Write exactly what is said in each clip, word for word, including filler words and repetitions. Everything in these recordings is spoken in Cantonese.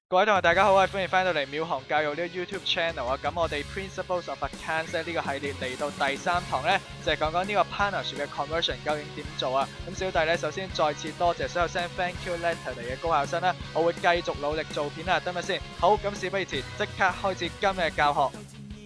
各位同學大家好啊，歡迎翻到嚟秒行教育呢個 YouTube channel 啊。咁我哋 Principles of Accounts 呢個系列嚟到第三堂咧，就係講講呢個 partnership 嘅 conversion 究竟點做啊。咁小弟咧首先再次多謝所有 send thank you letter 嚟嘅高考生啦，我會繼續努力做片啊，得咪先？好，咁事不宜遲，即刻開始今日嘅教學。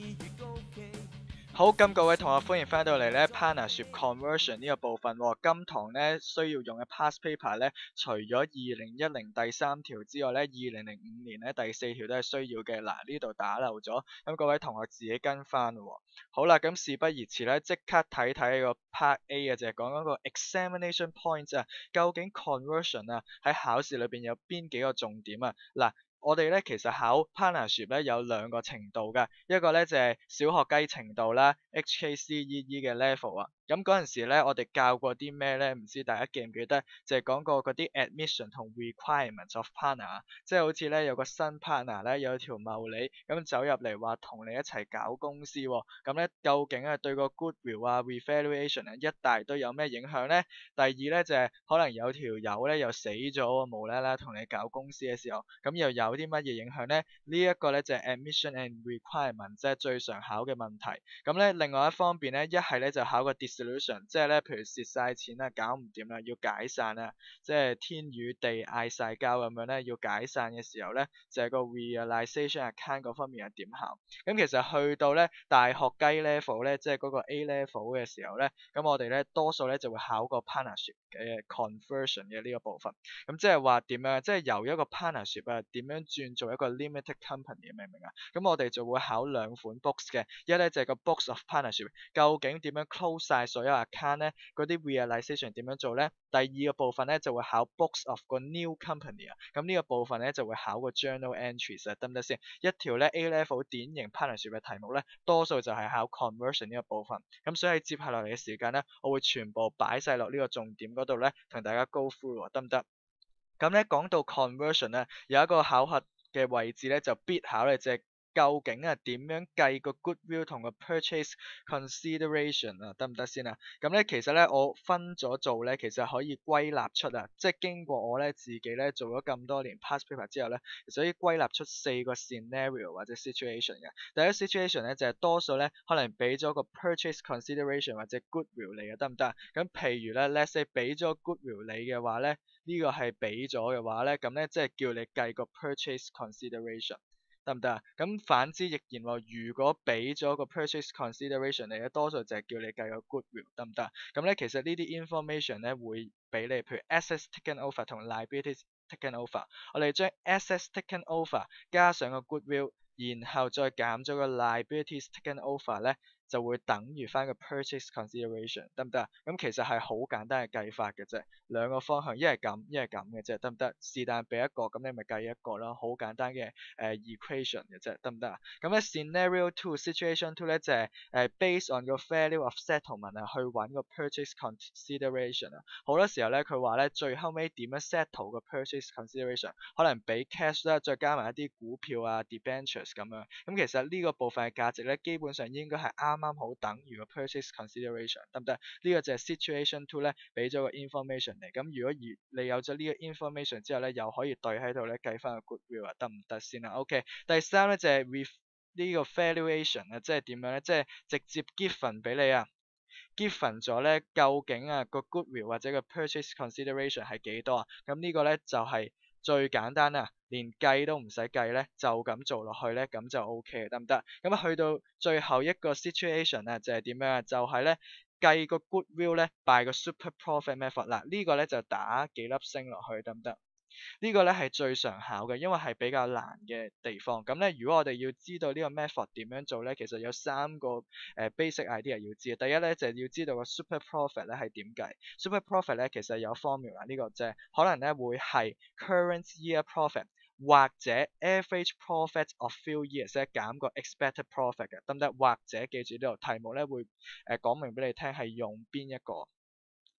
好，咁各位同學歡迎翻到嚟咧 partnership conversion 呢個部分喎。今堂咧需要用嘅 past paper 咧，除咗二零一零第三條之外咧，二零零五年咧第四條都係需要嘅。嗱，呢度打漏咗，咁各位同學自己跟翻咯。好啦，咁事不宜遲咧，即刻睇睇個 part A 啊，就係講嗰個 examination points 啊，究竟 conversion 啊喺考試裏邊有邊幾個重點啊？嗱。我哋咧其實考 partnership 咧有兩個程度嘅，一個咧就係、是、小學雞程度啦 ，H K C E E 嘅 level 啊。咁嗰陣時咧，我哋教過啲咩咧？唔知大家記唔記得？就係、是、講過嗰啲 admission 同 requirements of partner，即係好似咧有個新 partner 咧有條茂利咁走入嚟話同你一齊搞公司喎、哦，咁咧究竟係對個 goodwill 啊 revaluation 啊一大堆有咩影響咧？第二咧就係、是、可能有條友咧又死咗喎，無啦啦同你搞公司嘅時候，咁又有啲乜嘢影響咧？呢、這、一個咧就係、是、admission and requirement，即係最常考嘅問題。咁咧另外一方面咧，一係咧就考個 dissolution，即係咧譬如蝕晒錢啦，搞唔掂啦，要解散啦，即係天與地嗌晒交咁樣咧，要解散嘅時候咧，就係、是、個 realization account 嗰方面係點考？咁其實去到咧大學雞 level 咧，即係嗰個 A level 嘅時候咧，咁我哋咧多數咧就會考個 partnership 嘅 conversion 嘅呢個部分。咁即係話點樣？即係由一個 partnership 啊點樣轉做一個 limited company，明唔明啊？咁我哋就會考兩款 books 嘅，一咧就係、是、個 books of partnership，究竟點樣 close 晒所有 account 咧？嗰啲 realization 點樣做咧？第二個部分咧就會考 books of 個 new company 啊，咁呢個部分咧就會考個 journal entries 啊，得唔得先？一條咧 A level 典型 partnership 嘅題目咧，多數就係考 conversion 呢個部分。咁所以喺接下來嘅時間咧，我會全部擺晒落呢個重點嗰度咧，同大家 go through 得唔得？咁咧講到 conversion 咧，有一個考核嘅位置咧就必考咧，就係、是、究竟啊點樣計個 goodwill 同個 purchase consideration 啊，得唔得先啊？咁咧其實咧我分咗做咧，其實可以歸納出啊，即係經過我咧自己咧做咗咁多年 past paper 之後咧，其實可以歸納出四個 scenario 或者 situation 嘅。第一個 situation 咧就係、是、多數咧可能俾咗個 purchase consideration 或者 goodwill 你嘅，得唔得？咁譬如咧 let's say 俾咗 goodwill 你嘅話咧。呢個係俾咗嘅話咧，咁咧即係叫你計個 purchase consideration 得唔得啊？咁反之亦然喎，如果俾咗個 purchase consideration 你咧，多數就係叫你計個 goodwill 得唔得？咁咧其實呢啲 information 咧會俾你，譬如 assets taken over 同 liabilities taken over，我哋將 assets taken over 加上個 goodwill，然後再減咗個 liabilities taken over 咧。就會等於翻個 purchase consideration 得唔得啊？咁其實係好簡單嘅計法嘅啫，兩個方向，一係咁，一係咁嘅啫，得唔得？是但俾一個，咁你咪計一個咯，好簡單嘅誒、呃、equation 嘅啫，得唔得啊？咁咧 scenario two situation two 咧就係、是、誒、呃、based on 個 value of settlement 啊，去揾個 purchase consideration 啊。好多時候咧佢話咧最後尾點樣 settle 個 purchase consideration，可能俾 cash 啦，再加埋一啲股票啊 debentures 咁樣。咁其實呢個部分嘅價值咧基本上應該係啱啱好等於個 purchase consideration，得唔得？呢、這個就係 situation two 咧，俾咗個 information 嚟。咁如果而你有咗呢個 information 之後咧，又可以對喺度咧計翻個 goodwill 啊，得唔得先啊 ？OK，第三咧就係、是、呢個 valuation 啊，即係點樣咧？即係直接 given 俾你啊 given 咗咧，究竟啊個 goodwill 或者個 purchase consideration 係幾多啊？咁呢個咧就係、是。最簡單啊，連計都唔使計咧，就咁做落去咧，咁就 O K 得唔得？咁啊去到最後一個 situation 啊，就係點樣啊？就係咧計個 goodwill 咧，by 個 super profit method 嗱，呢個咧就打幾粒星落去得唔得？呢個咧係最常考嘅，因為係比較難嘅地方。咁咧，如果我哋要知道呢個 method 點樣做咧，其實有三個誒、呃、basic idea 要知。第一咧就係、是、要知道個 super profit 咧係點計。super profit 咧其實有 formula 呢個啫，可能咧會係 current year profit 或者 average profit of few years 咧減個 expected profit 嘅，得唔得？或者記住呢度題目咧會誒講、呃、明俾你聽係用邊一個。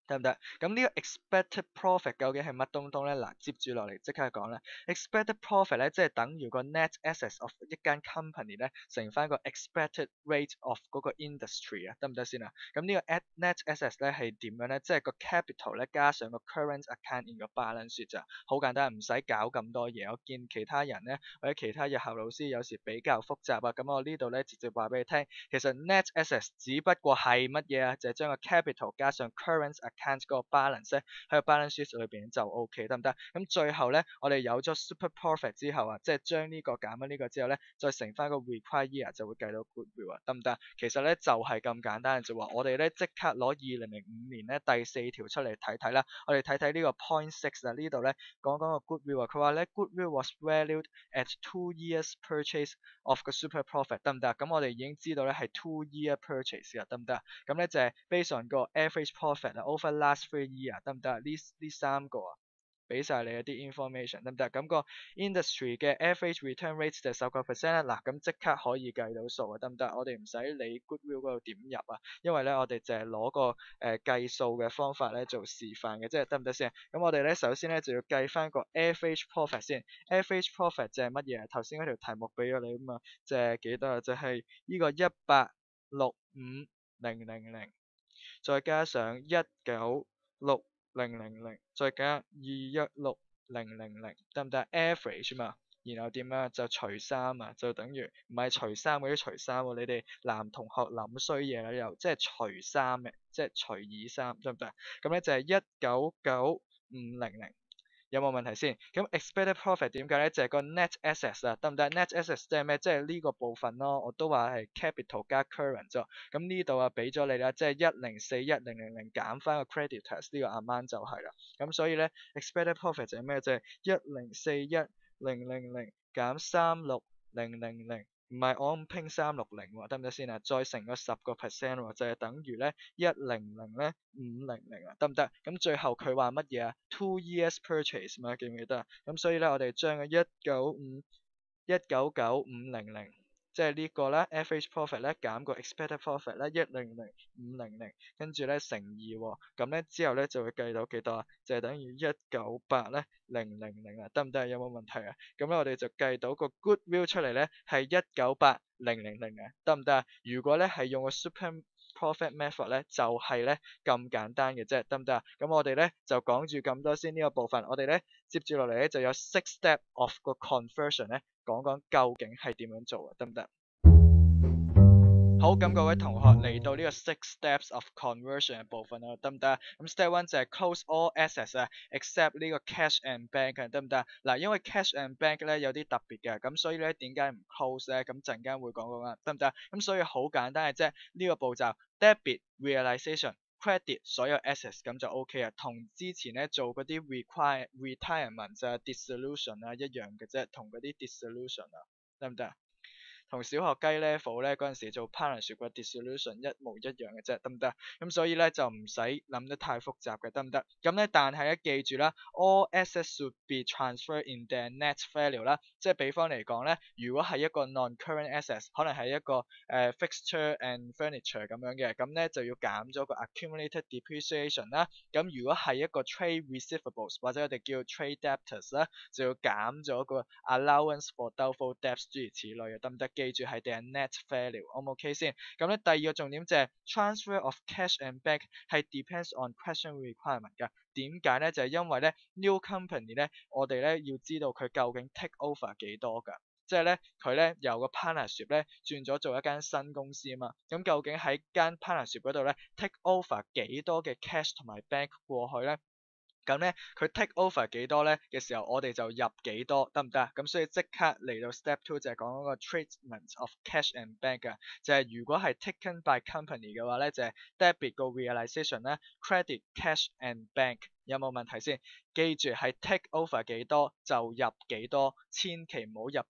得唔得？咁呢個 expected profit 究竟係乜東東咧？嗱，接住落嚟即刻講啦。expected profit 咧，即係等於個 net assets of 一間 company 咧，乘翻個 expected rate of 嗰個 industry 啊，得唔得先啊？咁呢個 net assets 咧係點樣咧？即係個 capital 咧加上個 current account in 個 balance sheet 咋，好簡單，唔使搞咁多嘢。我見其他人咧或者其他日校老師有時比較複雜啊，咁我呢度咧直接話俾你聽，其實 net assets 只不過係乜嘢啊？就係將個 capital 加上 current account account 嗰個 balance 咧喺個 balance sheet 裏邊就 OK 得唔得？咁最後咧，我哋有咗 super profit 之後啊，即係將呢個減咗呢個之後咧，再乘翻個 required year 就會計到 goodwill 啊，得唔得？其實咧就係、是、咁簡單嘅啫喎，我哋咧即刻攞二零零五年咧第四條出嚟睇睇啦，我哋睇睇呢個 point six 啊，呢度咧講講個 goodwill 啊，佢話咧 goodwill was valued at two years purchase of 個 super profit 得唔得？咁我哋已經知道咧係 two year purchase 啊，得唔得？咁咧就係 based on 個 average profit 啊 over last three year 得唔得？呢呢三個啊，俾晒你一啲 information 得唔得？咁個 industry 嘅 average return rate 就十個 percent 啦。嗱，咁即刻可以計到數啊，得唔得？我哋唔使理 goodwill 嗰度點入啊，因為咧我哋淨係攞個誒、呃、計數嘅方法咧做示範嘅，即係得唔得先？咁我哋咧首先咧就要計翻個 average profit 先。average profit 就係乜嘢？頭先嗰條題目俾咗你啊嘛，就係幾多啊？就係呢個一八六五零零零。再加上一九六零零零，再加二一六零零零，得唔得 ？average 嘛，然後點啊？就除三啊，就等於唔係除三嗰啲除三喎，你哋男同學諗衰嘢啦又，即係除三嘅，即係除以三，得唔得？咁咧就係一九九五零零。有冇問題先？咁 expected profit 點解咧？就係、是、個 net assets 啊，得唔得 ？net assets 即係咩？即係呢個部分咯。我都話係 capital 加 current 啫。咁呢度啊俾咗你啦，即係一零四一零零零減翻個 creditors 呢個 amount 就係啦。咁所以咧 expected profit 就係咩？就係一零四一零零零減三六零零零。唔係我咁拼三六零喎，得唔得先啊？再乘個十個 percent 喎，就係等於咧一零零咧五零零啊，得唔得？咁最後佢話乜嘢啊 ？Two years purchase 嘛，記唔記得啊？咁所以咧，我哋將個一九五一九九五零零，即係呢個咧 average profit 咧減個 expected profit 咧一零零五零零，跟住咧乘二喎，咁咧之後咧就會計到幾多啊？就係等於一九八咧零零零啊，得唔得？有冇問題啊？咁咧我哋就計到個 goodwill 出嚟咧係一九八零零零啊，得唔得啊？如果咧係用個 super profit method 咧就係咧咁簡單嘅啫，得唔得啊？咁我哋咧就講住咁多先呢個部分，我哋咧接住落嚟咧就有 six step of 個 conversion 咧講講究竟係點樣做啊，得唔得？好，咁各位同學嚟到呢個 six steps of conversion 嘅部分啦，得唔得？咁 step one 就係 close all assets 啊，except 呢個 cash and bank 啊，得唔得？嗱，因為 cash and bank 咧有啲特別嘅，咁所以咧點解唔 close 咧？咁陣間會講講啊，得唔得？咁所以好簡單嘅啫，呢個步驟 debit realization credit 所有 assets 咁就 OK 啊，同之前咧做嗰啲 require retirement 啊 dissolution 啊一樣嘅啫，同嗰啲 dissolution 啊，得唔得？同小學雞 level 咧嗰陣時做 partnership 嘅 dissolution 一模一樣嘅啫，得唔得？咁所以咧就唔使諗得太複雜嘅，得唔得？咁咧但係咧記住啦 ，all assets should be transferred in their net value 啦，即係比方嚟講咧，如果係一個 non-current assets，可能係一個誒、uh, fixture and furniture 咁樣嘅，咁咧就要減咗個 accumulated depreciation 啦。咁如果係一個 trade receivables 或者我哋叫 trade debtors 啦，就要減咗個 allowance for doubtful debts 諸如此類嘅，得唔得？記住係定 net value，O 唔 OK 先？咁咧第二個重點就係 transfer of cash and bank 係 depends on question requirement 㗎。點解咧？就係、是、因為咧 new company 咧，我哋咧要知道佢究竟 take over 幾多㗎。即係咧，佢咧由個 partnership 咧轉咗做一間新公司啊嘛。咁究竟喺間 partnership 嗰度咧 take over 幾多嘅 cash 同埋 bank 過去咧？咁咧佢 take over 幾多咧嘅時候，我哋就入幾多，得唔得？咁所以即刻嚟到 step two 就係講嗰個 treatment of cash and bank 㗎，就係如果係 taken by company 嘅話咧，就係 debit 個 realization 咧 ，credit cash and bank 有冇問題先？記住係 take over 幾多就入幾多，千祈唔好入多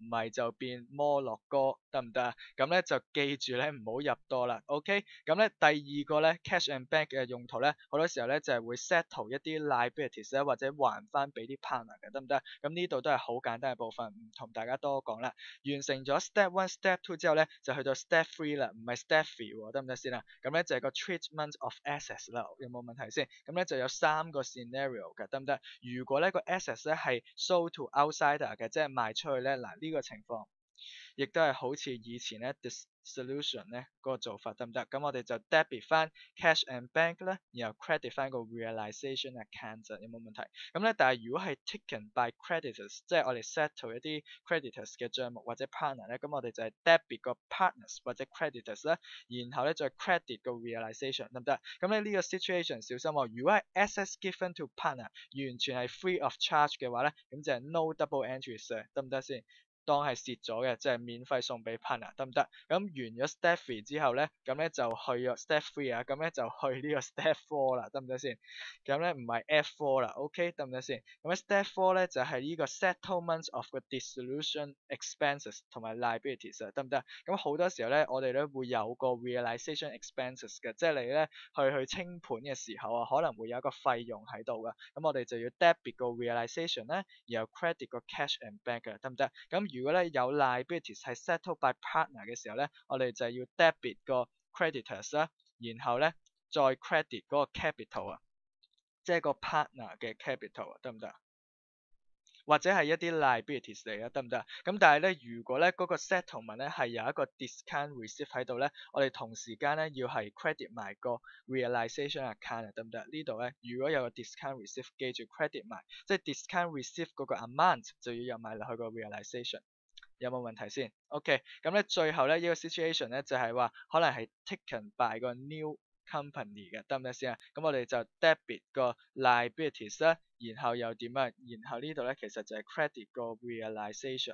唔係就變摩洛哥，得唔得啊？咁咧就記住咧唔好入多啦。OK，咁咧第二個咧 cash and bank 嘅用途咧，好多時候咧就係、是、會 settle 一啲 liabilities 咧，或者還翻俾啲 partner 嘅，得唔得？咁呢度都係好簡單嘅部分，唔同大家多講啦。完成咗 step one、step two 之後咧，就去到 step three 啦，唔係 step three 喎，得唔得先啊？咁咧就係個 treatment of assets 啦，有冇問題先？咁咧就有三個 scenario 嘅，得唔得？如果咧個 assets 咧係 sold to outsider 嘅，即係賣出去咧，嗱呢個情況，亦都係好似以前咧 dissolution 咧嗰個做法，得唔得？咁我哋就 debit 翻 cash and bank 啦，然後 credit 翻個 realization account，有冇問題？咁咧，但係如果係 taken by creditors，即係我哋 settle 一啲 creditors 嘅帳目或者 partner 咧，咁我哋就係 debit 個 partners 或者 creditors 啦，然後咧再 credit 個 realization，得唔得？咁咧呢個 situation 小心喎，如果係 assets given to partner 完全係 free of charge 嘅話咧，咁就係 no double entries 嘅，得唔得先？當係蝕咗嘅，即係免費送俾 partner，得唔得？咁完咗 step three 之後咧，咁咧就去咗 step three 啊，咁咧就去呢個 step four 啦，得唔得先？咁咧唔係 F four 啦 ，OK，得唔得先？咁咧 step four 咧就係呢個 settlement of 個 dissolution expenses 同埋 liabilities 啊，得唔得？咁好多時候咧，我哋咧會有個 realization expenses 嘅，即係你咧去去清盤嘅時候啊，可能會有一個費用喺度噶，咁我哋就要 debit 個 realization 咧，然後 credit 個 cash and bank 嘅，得唔得？咁如果咧有 liabilities 係 settled by partner 嘅時候咧，我哋就要 debit 個 creditors 啦，然後咧再 credit 嗰個 capital 啊，即係個 partner 嘅 capital 啊，得唔得？或者係一啲 liabilities 嚟啊，得唔得？咁但係咧，如果咧嗰個 settlement 咧係有一個 discount receipt 喺度咧，我哋同時間咧要係 credit 埋個 realization account 啊，得唔得？呢度咧如果有個 discount receipt，記住 credit 埋，即係 discount receipt 嗰個 amount 就要入埋落去個 realization。有冇問題先 ？OK，咁咧最後咧呢個 situation 咧就係話可能係 taken by 個 new company 嘅，得唔得先啊？咁我哋就 debit 個 liabilities 啦，然後又點啊？然後呢度咧其實就係 credit 個 realization。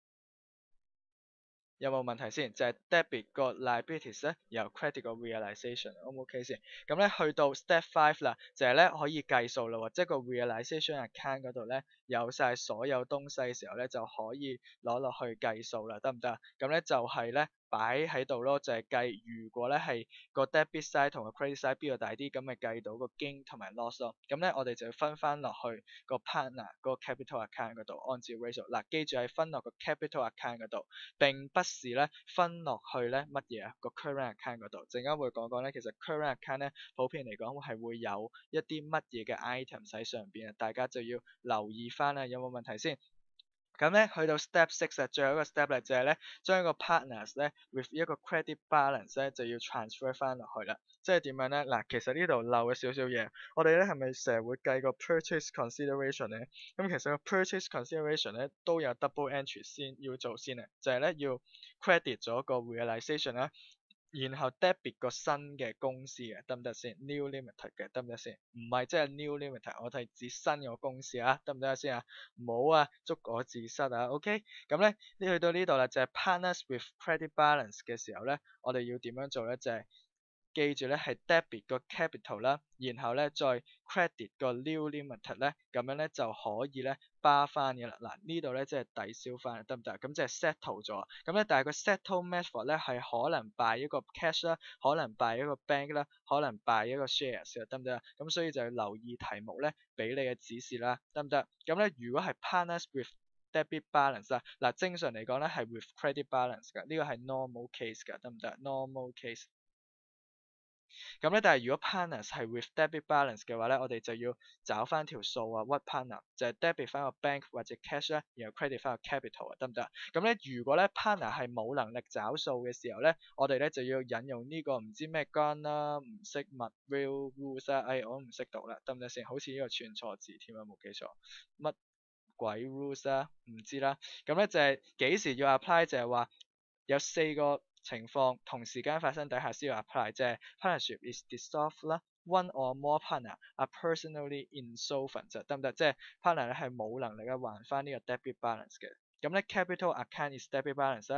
有冇問題先？就係 debit 個 liabilities 咧，然後 credit 個 realization，O 唔 OK 先？咁咧去到 step five 啦，就係咧可以計數啦喎，即係個 realization account 嗰度咧有晒所有東西嘅時候咧就可以攞落去計數啦，得唔得？咁咧就係咧擺喺度咯，就係計如果咧係個 debit side 同個 credit side 邊個大啲，咁咪計到個 gain 同埋 loss 咯。咁咧我哋就要分翻落去個 partner 個 capital account 嗰度，按照 ratio。嗱，記住係分落個 capital account 嗰度，並不是咧分落去咧乜嘢啊個 current account 嗰度。陣間會講講咧，其實 current account 咧普遍嚟講係會有一啲乜嘢嘅 items 喺上邊啊，大家就要留意翻啦，有冇問題先？咁咧去到 step six 啊，最後一個 step 咧就係咧將個 partners 咧 with 一個 credit balance 咧就要 transfer 翻落去啦。即係點樣咧？嗱，其實呢度漏咗少少嘢。我哋咧係咪成日會計個 purchase consideration 咧？咁其實個 purchase consideration 咧都有 double entry 先要做先啊，就係咧要 credit 咗個 realization 啦。然後 debit 個新嘅公司嘅，得唔得先 ？New limited 嘅，得唔得先？唔係即係 new limited，我係指新個公司啊，得唔得先啊？唔好啊，捉我字蝨啊 ，OK？咁咧，呢去到呢度啦，就係 partners with credit balance 嘅時候咧，我哋要點樣做咧？就係記住咧係 debit 個 capital 啦，然後咧再 credit 個 new limited 咧，咁樣咧就可以咧巴翻嘅啦。嗱，呢度咧即係抵消翻，得唔得？咁即係 settle 咗。咁咧，但係個 settle method 咧係可能 by 一個 cash 啦，可能 by 一個 bank 啦，可能 by 一個 shares，得唔得？咁所以就要留意題目咧俾你嘅指示啦，得唔得？咁咧，如果係 partners with debit balance 啦，嗱正常嚟講咧係 with credit balance 㗎，呢個係 normal case 㗎，得唔得 ？normal case。咁咧，但係如果 partners 係 with debit balance 嘅話咧，我哋就要找翻條數啊，what partner 就係 debit 翻個 bank 或者 cash 咧，然後 credit 翻個 capital 啊，得唔得？咁咧，如果咧 partner 係冇能力找數嘅時候咧，我哋咧就要引用呢個唔知咩 gun 啦，唔識乜 real rules 啊，哎我都唔識讀啦，得唔得先？好似呢個串錯字添啊，冇記錯，乜鬼 rules 啊？唔知啦。咁咧就係幾時要 apply 就係話有四個情況同時間發生底下先要 apply，即係 partnership is dissolved 啦，one or more partner are personally insolvent 就得唔得？即係 partner 咧係冇能力嘅還翻呢個 debit balance 嘅。咁咧 capital account is debit balance 啦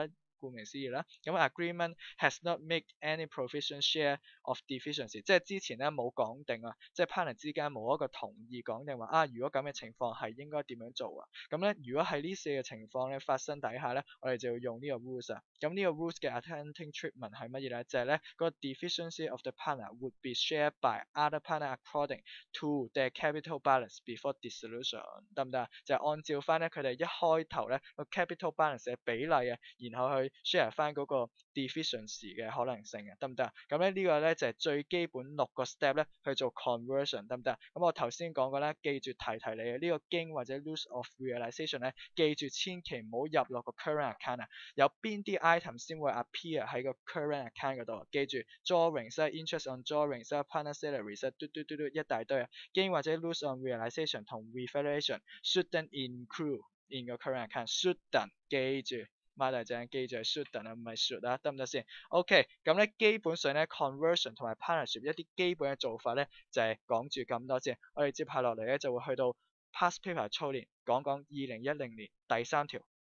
顧名思義啦。咁 agreement has not made any provision share of deficiency，即係之前咧冇講定啊，即係 partner 之間冇一個同意講定話啊，如果咁嘅情況係應該點樣做啊？咁咧如果喺呢四個情況咧發生底下咧，我哋就要用呢個 rules 啊。咁呢個 rules 嘅 attending treatment 係乜嘢咧？就係咧個 deficiency of the partner would be shared by other partner according to their capital balance before dissolution， 得唔得啊？就係按照翻咧佢哋一開頭咧個 capital balance 嘅比例啊，然後去 share 翻嗰個 deficiency 嘅可能性嘅，得唔得啊？咁咧呢個咧就係最基本六個 step 咧去做 conversion， 得唔得啊？咁我頭先講過咧，記住提提你嘅呢個 gain 或者 loss of realization 咧，記住千祈唔好入落個 current account 啊。有邊啲 item 先會 appear 喺個 current account 嗰度啊？記住 drawings 啊 ，interest on drawings 啊 ，partner salaries 啊，嘟嘟嘟嘟一大堆啊。gain 或者 loss on realization 同 revaluation shouldn't include in 個 current account，shouldn't 記住。孖大隻記住係 shouldn't 啊，唔係 should 啊，得唔得先 ？OK， 咁咧基本上咧 conversion 同埋 partnership 一啲基本嘅做法咧就係講住咁多先。我哋接下落嚟咧就會去到 past paper 操練，講講二零一零年第三條。